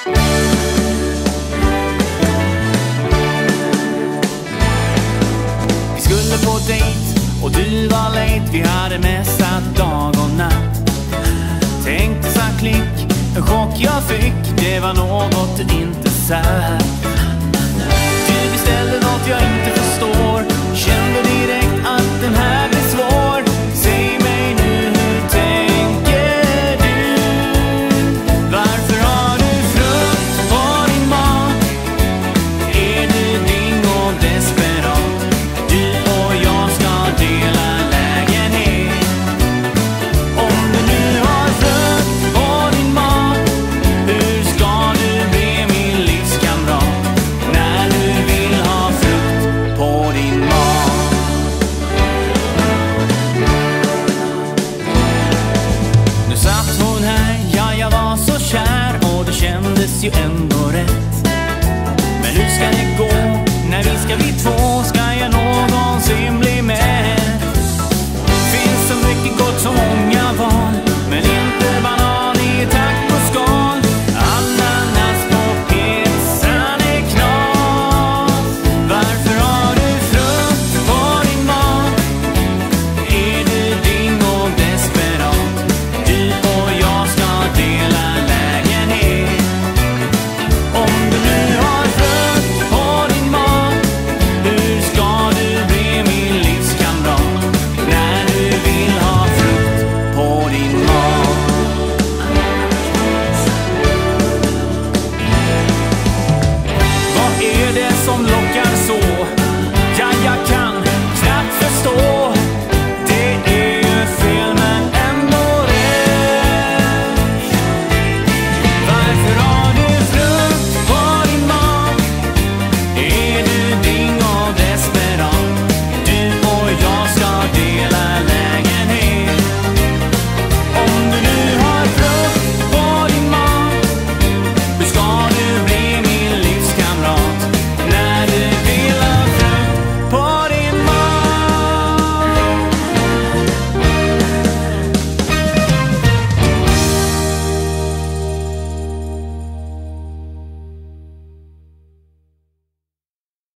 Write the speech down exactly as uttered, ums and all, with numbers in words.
Vi skulle på dejt och du var late. Vi hade mässat dag och natt. Tänkte så klick, en chock jag fick. Det var något du inte sagt. Du beställde något jag inte förstår. Kände direkt att den här blir svår. Säg mig nu, hur tänker du? Varför har du frukt på din mat? Är du ding och desperat? Du och jag ska dela lägenhet. Om du nu har frukt på din mat, hur ska du bli min livskamrat när du vill ha frukt på din mat? Nu satt hon här, ja jag var så kär och det kändes ju ändå rätt. Men hur ska det gå